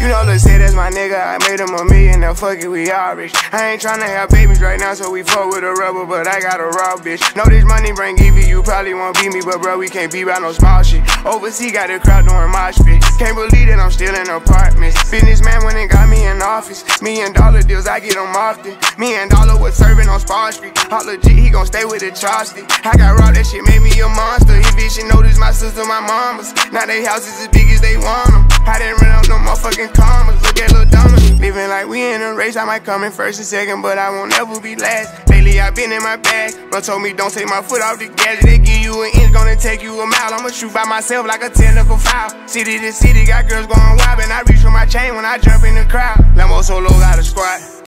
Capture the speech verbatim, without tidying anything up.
You know, let's say that's my nigga, I made him a million, now fuck it, we all rich. I ain't tryna have babies right now, so we fuck with a rubber, but I got a raw bitch. Know this money bring Evie, you probably won't beat me, but bro, we can't be about no small shit. Overseas got the crowd doing mosh pit. Can't believe that I'm still in apartments. Businessman went and got me in office. Million dollar deals, I get them often. Me and Dollar was serving on Spar Street. All legit, he gon' stay with the chopstick. I got robbed, that shit made me a monster. He bitch should notice my sister, my mamas. Now they houses as big as they want them. I didn't run up no motherfucking commas. Look at Lil Donna. Living like we in a race, I might come in first and second, but I won't ever be last. Lately I been in my bag. Bro told me don't take my foot off the gas. They give you an inch, gonna take you a mile. I'ma shoot by myself like a technical foul. City to city, got girls going wild, and I reach for my chain when I jump in the crowd. Lambo solo got a squad.